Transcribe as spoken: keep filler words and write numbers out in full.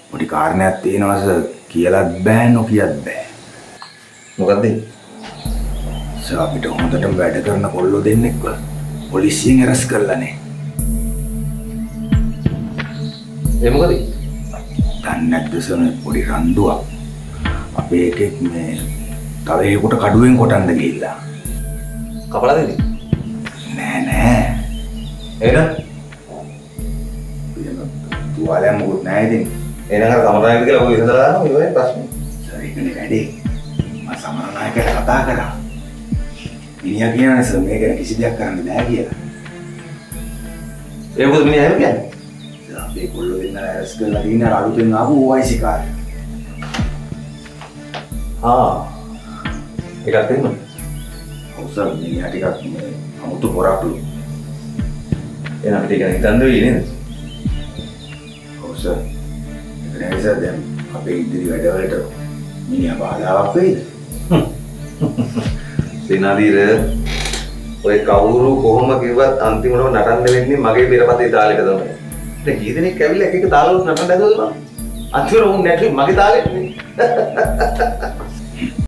පොඩි කාරණයක් තියෙනවා සර්. කියලාත් බෑ නොකියත් බෑ. මොකද්ද? සර් අපිට හොඳටම වැඩ කරන කොල්ලෝ දෙන්නෙක්ව පොලිසියෙන් අරස් කරලානේ. ඒ මොකද? දන්නේ නැද්ද සර් පොඩි රණ්ඩුවක්. අපේ එකෙක් මේ තව එකෙකුට කඩුවෙන් කොටන්න ගිහිල්ලා. කපලා දෙන්නේ? නෑ නෑ. එහෙනම් තුවාලයක් මොකුත් නෑ ඉතින්. එහෙනම් අර සමරනායක කියලා ඔය ඉඳලා දානවා ඉවරයි ප්‍රශ්නේ. සර් ඒකනේ වැඩේ. මම සමරනායකට කතා කරා. මිනිහා කියනනේ සර් මේක ගැන කිසි දෙයක් කරන්න බෑ කියලා. ඒ මොකද මිනිහා එහෙම කියන්නේ? සර් අපේ කොල්ලෝ දෙන්නා ඇරස් කරලා දින අර අලුතෙන් ආපු ඕයිසි කාර්ය. ආ. ඒකත් එහෙම. ඔව් සර් මිනිහා ටිකක් මේ අමුතු හොරක්ලු. එහෙනම් අපිට ඒක හිතන්න වෙයි නේද? ඔව් සර්. ඒක නිසා දැන් අපේ ඉදිරි වැඩවලට මිනිහා බාධාවක් වෙයිද? සේනාධීර ඔය කවුරු කොහොම කිව්වත් අන්තිමටම නටන්න වෙන්නේ මගේ පෙරපතේ තාලෙට තමයි. දැන් කී දෙනෙක් ඇවිල්ලා එක එක තාලවල නටන්න හදුවද මම? අන්තිමට උන් නැටි මගේ තාලෙට නේ.